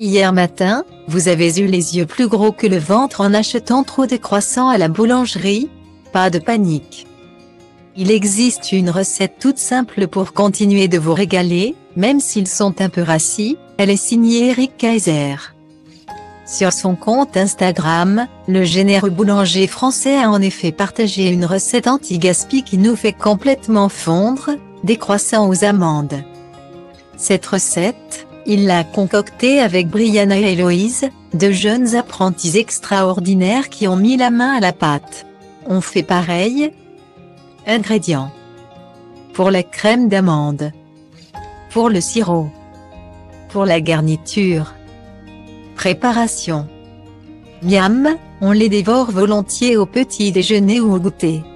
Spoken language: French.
Hier matin, vous avez eu les yeux plus gros que le ventre en achetant trop de croissants à la boulangerie? Pas de panique. Il existe une recette toute simple pour continuer de vous régaler, même s'ils sont un peu rassis. Elle est signée Eric Kaiser. Sur son compte Instagram, le généreux boulanger français a en effet partagé une recette anti-gaspi qui nous fait complètement fondre des croissants aux amandes. Cette recette, il l'a concoctée avec Brianna et Héloïse, deux jeunes apprentis extraordinaires qui ont mis la main à la pâte. On fait pareil. Ingrédients. Pour la crème d'amande. Pour le sirop. Pour la garniture. Préparation. Miam, on les dévore volontiers au petit déjeuner ou au goûter.